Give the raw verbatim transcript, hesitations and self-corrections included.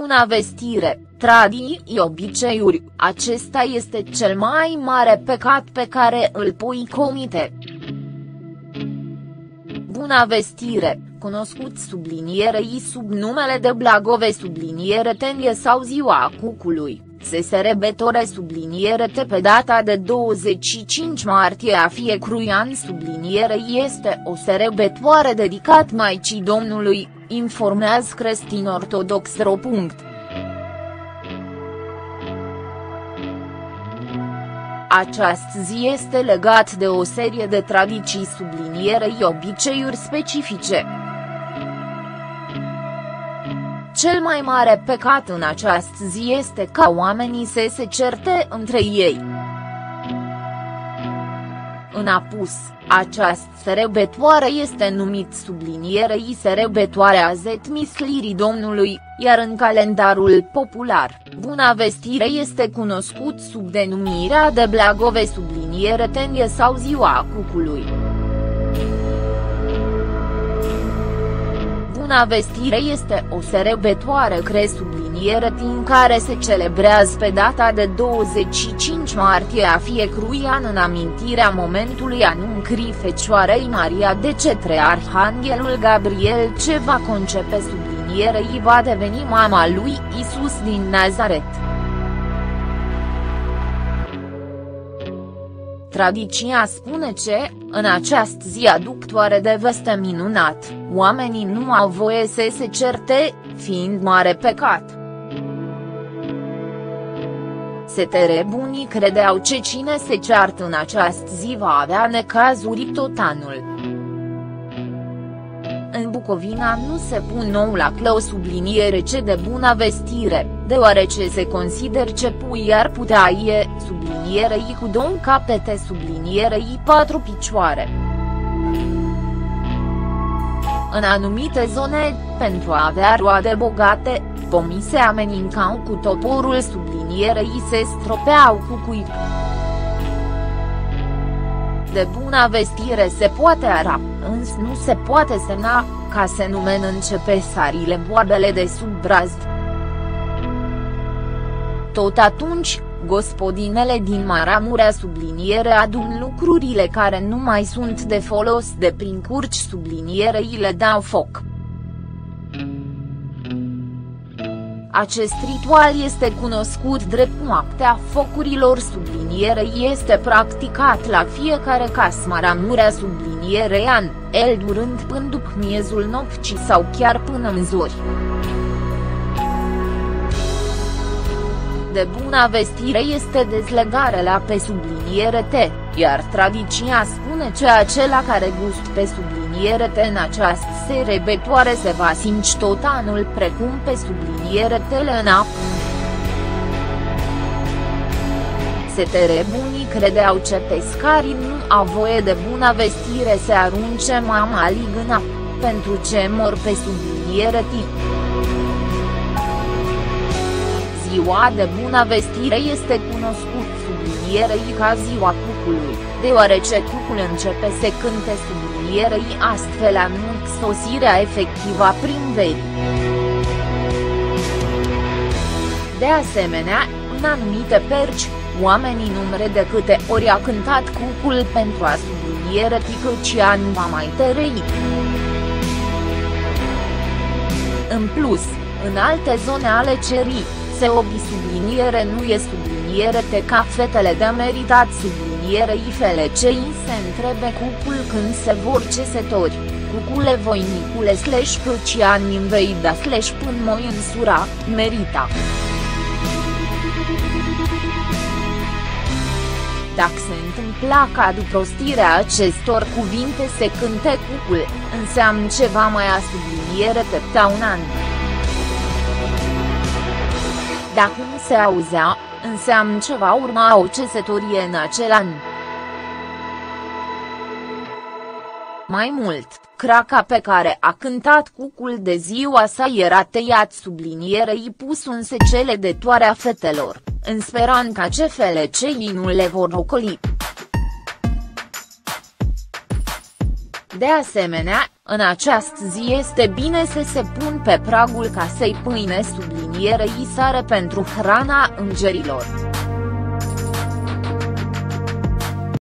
Buna vestire, tradiții, obiceiuri, acesta este cel mai mare păcat pe care îl pui comite. Buna vestire, cunoscut sublinierei sub numele de Blagove subliniere tenie sau ziua cucului, se sărbătoare sublinierete pe data de douăzeci și cinci martie a fiecărui an. Sublinierei este o sărbătoare dedicat Maicii Domnului, informează Creștin Ortodox ro. Această zi este legat de o serie de tradiții sublinierei obiceiuri specifice. Cel mai mare păcat în această zi este ca oamenii să se certe între ei. În apus, această sărbătoare este numit sublinierei sărbătoarea Zetmislirii Domnului, iar în calendarul popular, Buna vestire este cunoscut sub denumirea de Blagove subliniere tenie sau ziua cucului. Buna vestire este o sărbătoare subliniere din care se celebrează pe data de douăzeci și cinci martie a fiecărui an în amintirea momentului anunțării Fecioarei Maria de către Arhanghelul Gabriel ce va concepe sublinierei va deveni mama lui Isus din Nazaret. Tradiția spune ce, în această zi aducătoare de veste minunat, oamenii nu au voie să se certe, fiind mare păcat. Setere bunii credeau că cine se ceartă în această zi va avea necazuri tot anul. În Bucovina nu se pun nou la clou subliniere ce de Buna vestire, deoarece se consider ce pui ar putea ie sublinierei cu două capete sublinierei patru picioare. În anumite zone, pentru a avea roade bogate, pomii se amenințau cu toporul sublinierei se stropeau cu cuib. De Buna vestire se poate ara, însă nu se poate semna, ca se numen începe sarile boabele de sub brazdă. Tot atunci, gospodinele din Maramurea subliniere adun lucrurile care nu mai sunt de folos de prin curci sublinierei le dau foc. Acest ritual este cunoscut drept noaptea focurilor sublinierei este practicat la fiecare casă Maramurea sublinierei an, el durând până după miezul nopții sau chiar până în zori. De Buna vestire este dezlegare la pe subliniere T, iar tradiția spune că acela care gust pe subliniere T în această sărbătoare se va simți tot anul precum pe subliniere T-le în apă. Setere bunii credeau că pescarii nu au voie de Buna vestire să arunce mamalig în apă, pentru ce mor pe subliniere T. Ziua de Buna vestire este cunoscut sublinierei ca ziua cucului, deoarece cucul începe să cânte sublinierei astfel anunț sosirea efectivă a primăverii. De asemenea, în anumite perci, oamenii numere de câte ori a cântat cucul pentru a subliniere că an va mai tărăi. În plus, în alte zone ale cerii, se obi subliniere nu e subliniere te ca fetele de meritat sublinierei felecei se întrebe cucul când se vor cesători, cucule voinicule slash căcian inveida slash până moi însura, merita. Dacă se întâmpla ca după rostirea acestor cuvinte se cânte cucul, înseamnă ceva mai a subliniere tepta un an. Dacă nu se auzea, înseamnă ce va urma o cesătorie în acel an. Mai mult, craca pe care a cântat cucul de ziua sa era tăiat sublinierei pus în secele de toarea fetelor, în speranța că felecei nu le vor ocoli. De asemenea, în această zi este bine să se pun pe pragul casei pâine sublinierei sare pentru hrana îngerilor.